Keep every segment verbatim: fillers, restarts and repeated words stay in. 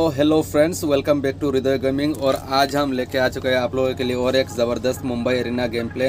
Hello friends, welcome back to Hriday gaming. और आज हम लेके आ चुके हैं आप लोगों के लिए और एक ज़बरदस्त मुंबई एरिना गेम प्ले।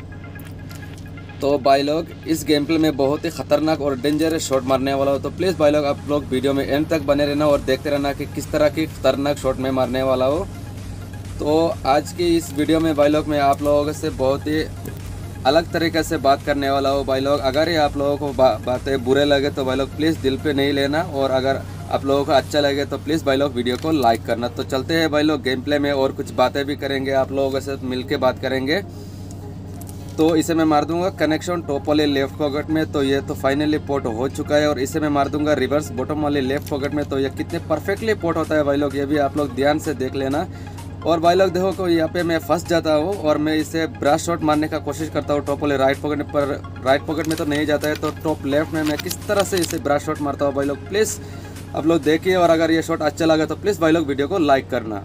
तो भाई लोग, इस गेम प्ले में बहुत ही ख़तरनाक और डेंजरस शॉट मारने वाला हो, तो प्लीज़ भाई लोग आप लोग वीडियो में एंड तक बने रहना और देखते रहना कि किस तरह की ख़तरनाक शॉट में मारने वाला हो। तो आज की इस वीडियो में भाई लोग मैं आप लोगों से बहुत ही अलग तरीके से बात करने वाला हूँ। भाई लोग, अगर ये आप लोगों को बा, बातें बुरे लगे तो भाई लोग प्लीज़ दिल पे नहीं लेना, और अगर आप लोगों को अच्छा लगे तो प्लीज़ भाई लोग वीडियो को लाइक करना। तो चलते हैं भाई लोग गेम प्ले में, और कुछ बातें भी करेंगे, आप लोगों के साथ मिल के बात करेंगे। तो इसे मैं मार दूंगा कनेक्शन टॉप वाले लेफ्ट पॉकेट में, तो ये तो फाइनली पोर्ट हो चुका है। और इसे मैं मार दूंगा रिवर्स बॉटम वाले लेफ्ट पॉकेट में, तो ये कितने परफेक्टली पोर्ट होता है भाई लोग, ये भी आप लोग ध्यान से देख लेना। और भाई लोग देखो को यहाँ पे मैं फंस जाता हूँ और मैं इसे ब्रश शॉट मारने का कोशिश करता हूँ टॉप वाले राइट पॉकेट पर। राइट पॉकेट में तो नहीं जाता है, तो टॉप लेफ्ट में मैं किस तरह से इसे ब्रश शॉट मारता हूँ भाई लोग, प्लीज़ आप लोग देखिए। और अगर ये शॉट अच्छा लगा तो प्लीज़ भाई लोग वीडियो को लाइक करना।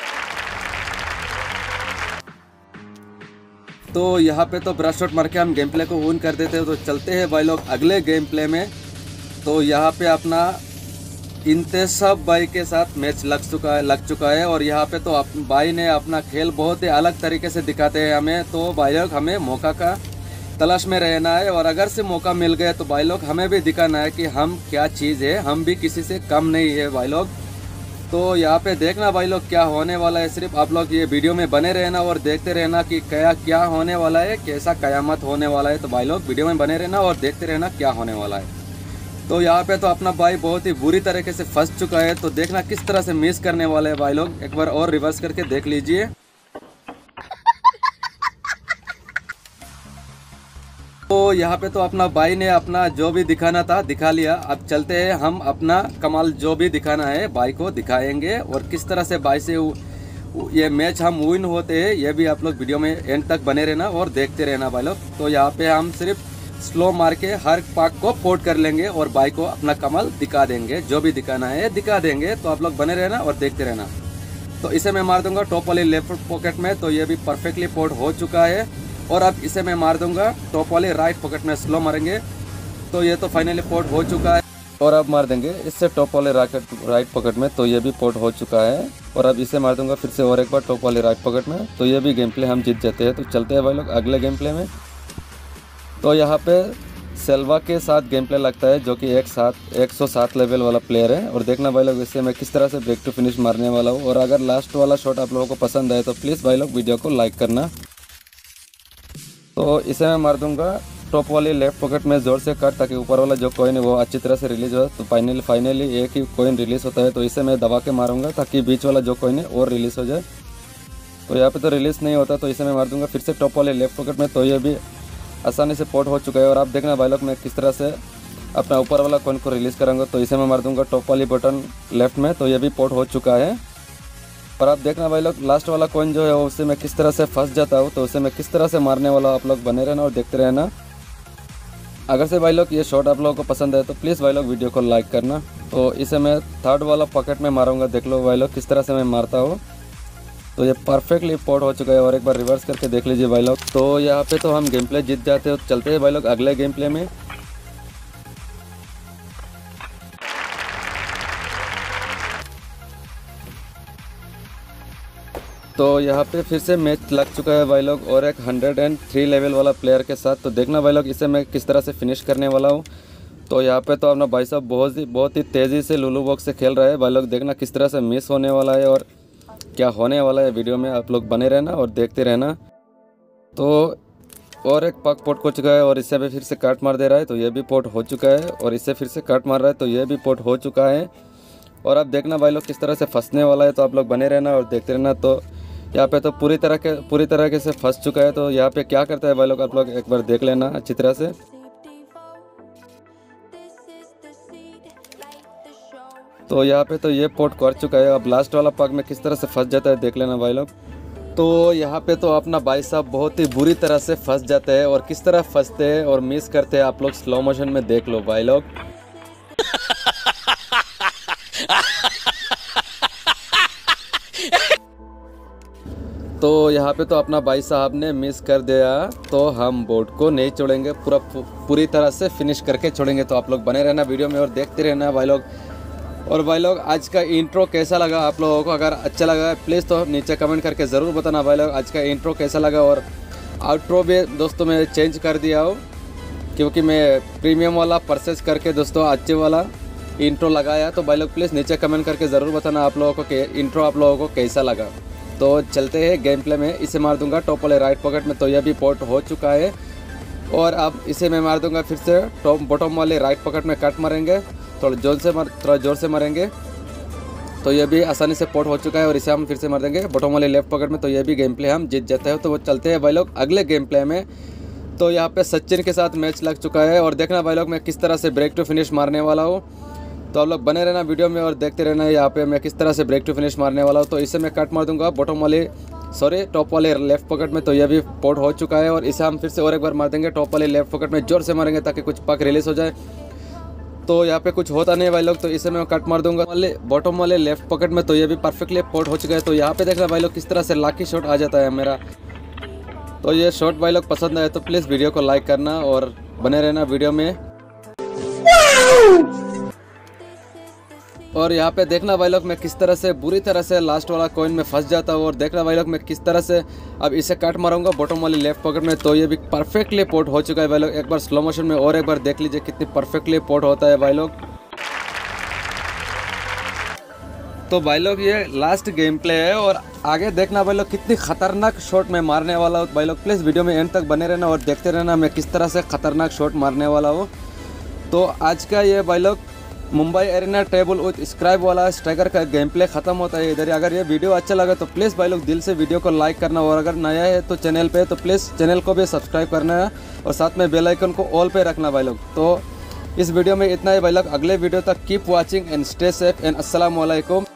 तो यहाँ पे तो ब्रश शॉट मार के हम गेम प्ले को ऑन कर देते हैं। तो चलते हैं भाई लोग अगले गेम प्ले में। तो यहाँ पे अपना इंतेशाब भाई के साथ मैच लग चुका है लग चुका है और यहाँ पे तो भाई ने अपना खेल बहुत ही अलग तरीके से दिखाते हैं हमें। तो भाई लोग हमें मौका का तलाश में रहना है, और अगर से मौका मिल गया तो भाई लोग हमें भी दिखाना है कि हम क्या चीज़ है, हम भी किसी से कम नहीं है भाई लोग। तो यहाँ पे देखना भाई लोग क्या होने वाला है, सिर्फ आप लोग ये वीडियो में बने रहना और देखते रहना कि क्या क्या होने वाला है, कैसा कयामत होने वाला है। तो भाई लोग वीडियो में बने रहना और देखते रहना क्या होने वाला है। तो यहाँ पे तो अपना भाई बहुत ही बुरी तरीके से फंस चुका है, तो देखना किस तरह से मिस करने वाले हैं भाई लोग। एक बार और रिवर्स करके देख लीजिए। तो यहाँ पे तो अपना भाई ने अपना जो भी दिखाना था दिखा लिया। अब चलते हैं हम अपना कमाल जो भी दिखाना है भाई को दिखाएंगे, और किस तरह से भाई से ये मैच हम विन होते हैं, ये भी आप लोग वीडियो में एंड तक बने रहना और देखते रहना भाई लोग। तो यहाँ पे हम सिर्फ स्लो मार के हर पाक को पोर्ट कर लेंगे और भाई को अपना कमाल दिखा देंगे, जो भी दिखाना है दिखा देंगे। तो आप लोग बने रहना और देखते रहना। तो इसे मैं मार दूंगा टॉप वाले लेफ्ट पॉकेट में, तो ये भी परफेक्टली पोर्ट हो चुका है। और अब इसे मैं मार दूंगा टॉप वाले राइट पॉकेट में, स्लो मारेंगे, तो ये तो फाइनली पोर्ट हो चुका है। और अब मार देंगे इससे टॉप वाले राइट पॉकेट में, तो ये भी पोर्ट हो चुका है। और अब इसे मार दूंगा फिर से और एक बार टॉप वाले राइट पॉकेट में, तो ये भी गेम प्ले हम जीत जाते हैं। तो चलते हैं भाई लोग अगले गेम प्ले में। तो यहाँ पे सेल्वा के साथ गेम प्ले लगता है, जो कि एक साथ एक सौ सात लेवल वाला प्लेयर है। और देखना भाई लोग इससे मैं किस तरह से ब्रेक टू फिनिश मारने वाला हूँ। और अगर लास्ट वाला शॉट आप लोगों को पसंद आए तो प्लीज़ भाई लोग वीडियो को लाइक करना। तो इसे मैं मार दूंगा टॉप वाली लेफ्ट पॉकेट में ज़ोर से कट, ताकि ऊपर वाला जो कॉइन है वो अच्छी तरह से रिलीज हो। तो फाइनली फाइनली एक ही कॉइन रिलीज होता है, तो इसे मैं दबा के मारूंगा ताकि बीच वाला जो कॉइन है और रिलीज हो जाए। तो यहाँ पे तो रिलीज नहीं होता, तो इसे मैं मार दूंगा फिर से टॉप वाले लेफ्ट पॉकेट में, तो ये भी आसानी से पोर्ट हो चुका है। और आप देखना भाई लोग मैं किस तरह से अपना ऊपर वाला कॉइन को रिलीज़ करूँगा। तो इसे मैं मार दूंगा टॉप वाली बटन लेफ्ट में, तो ये भी पोर्ट हो चुका है। और आप देखना भाई लोग लास्ट वाला कॉइन जो है उससे मैं किस तरह से फंस जाता हूँ, तो उसे मैं किस तरह से मारने वाला, आप लोग बने रहना और देखते रहना। अगर से भाई लोग ये शॉट आप लोगों को पसंद है तो प्लीज़ भाई लोग वीडियो को लाइक करना। तो इसे मैं थर्ड वाला पॉकेट में मारूंगा, देख लो भाई लोग किस तरह से मैं मारता हूँ। तो ये परफेक्टली पोर्ट हो चुका है। और एक बार रिवर्स करके देख लीजिए भाई लोग। तो यहाँ पे तो हम गेम प्ले जीत जाते हैं। तो चलते हैं भाई लोग अगले गेम प्ले में। तो यहाँ पे फिर से मैच लग चुका है भाई लोग, और एक हंड्रेड एंड थ्री लेवल वाला प्लेयर के साथ। तो देखना भाई लोग इसे मैं किस तरह से फिनिश करने वाला हूँ। तो यहाँ पे तो अपना भाई साहब बहुत ही बहुत ही तेज़ी से लुलू बॉक्स से खेल रहा है भाई लोग। देखना किस तरह से मिस होने वाला है और क्या होने वाला है, वीडियो में आप लोग बने रहना और देखते रहना। तो और एक पक पोर्ट हो चुका है, और इससे भी फिर से काट मार दे रहा है, तो ये भी पोर्ट हो चुका है। और इससे फिर से काट मार रहा है, तो ये भी पोर्ट हो चुका है। और अब देखना भाई लोग किस तरह से फंसने वाला है, तो आप लोग बने रहना और देखते रहना। तो यहाँ पे तो पूरी तरह के पूरी तरीके से फंस चुका है। तो यहाँ पे क्या करता है भाई लोग आप लोग एक बार देख लेना अच्छी तरह से। तो यहाँ पे तो ये पोर्ट कर चुका है। अब लास्ट वाला पग में किस तरह से फंस जाता है देख लेना भाई लोग। तो यहाँ पे तो अपना भाई साहब बहुत ही बुरी तरह से फंस जाते हैं, और किस तरह फंसते हैं और मिस करते हैं आप लोग स्लो मोशन में देख लो भाई लोग। तो यहाँ पे तो अपना भाई साहब ने मिस कर दिया, तो हम बोर्ड को नहीं छोड़ेंगे, पूरा पूरी तरह से फिनिश करके छोड़ेंगे। तो आप लोग बने रहना वीडियो में और देखते रहना भाई लोग। और भाई लोग आज का इंट्रो कैसा लगा आप लोगों को? अगर अच्छा लगा प्लीज़ तो नीचे कमेंट करके ज़रूर बताना भाई लोग आज का इंट्रो कैसा लगा। और आउट्रो भी दोस्तों मैं चेंज कर दिया हूँ क्योंकि मैं प्रीमियम वाला परचेस करके दोस्तों अच्छे वाला इंट्रो लगाया। तो भाई लोग प्लीज़ नीचे कमेंट करके ज़रूर बताना आप लोगों को कि इंट्रो आप लोगों को कैसा लगा। तो चलते हैं गेम प्ले में। इसे मार दूंगा टॉप वाले राइट पॉकेट में, तो यह भी पोर्ट हो चुका है। और अब इसे मैं मार दूंगा फिर से टॉप बॉटम वाले राइट पॉकेट में कट मारेंगे, थोड़ा जोर से मार थोड़ा जोर से मारेंगे तो ये भी आसानी से पोर्ट हो चुका है। और इसे हम फिर से मार देंगे बॉटम वाले लेफ्ट पॉकेट में, तो ये भी गेम प्ले हम जीत जाते हैं। तो वो चलते हैं भाई लोग अगले गेम प्ले में। तो यहाँ पे सचिन के साथ मैच लग चुका है और देखना भाई लोग मैं किस तरह से ब्रेक टू फिनिश मारने वाला हूँ। तो आप लोग बने रहना वीडियो में और देखते रहना यहाँ पे मैं किस तरह से ब्रेक टू फिनिश मारने वाला हूँ। तो इसे मैं कट मार दूंगा बॉटम वाले सॉरी टॉप वाले लेफ्ट पॉकेट में, तो यह भी पोर्ट हो चुका है। और इसे हम फिर से और एक बार मार देंगे टॉप वाले लेफ्ट पॉकेट में, जोर से मारेंगे ताकि कुछ पक रिलीज हो जाए। तो यहाँ पे कुछ होता नहीं भाई लोग, तो इसे मैं कट मार दूंगा वाले बॉटम वाले लेफ्ट पॉकेट में, तो ये भी परफेक्टली पोर्ट हो चुका है। तो यहाँ पे देखना भाई लोग किस तरह से लाकी शॉट आ जाता है मेरा। तो ये शॉट भाई लोग पसंद आए तो प्लीज़ वीडियो को लाइक करना और बने रहना वीडियो में। और यहाँ पे देखना भाई लोग मैं किस तरह से बुरी तरह से लास्ट वाला कॉइन में फंस जाता हूँ। और देखना भाई लोग मैं किस तरह से अब इसे कट मारूंगा बॉटम वाली लेफ्ट पॉकेट में, तो ये भी परफेक्टली पोर्ट हो चुका है भाई लोग। एक बार स्लो मोशन में और एक बार देख लीजिए कितनी परफेक्टली पोर्ट होता है भाई लोग। तो भाई लोग ये लास्ट गेम प्ले है और आगे देखना भाई लोग कितनी खतरनाक शॉट मैं मारने वाला हूँ। भाई लोग प्लीज़ वीडियो में एंड तक बने रहना और देखते रहना मैं किस तरह से खतरनाक शॉट मारने वाला हूँ। तो आज का ये भाई लोग Mumbai arena table with scribe वाला स्ट्राइकर का गेम प्ले खत्म होता है इधर। अगर ये वीडियो अच्छा लगा तो प्लीज़ भाई लोग दिल से वीडियो को लाइक करना और अगर नया है तो चैनल पे तो प्लीज़ चैनल को भी सब्सक्राइब करना है और साथ में बेल आइकन को ऑल पे रखना भाई लोग। तो इस वीडियो में इतना ही भाई लोग, अगले वीडियो तक keep watching and stay safe and अस्सलाम वालेकुम।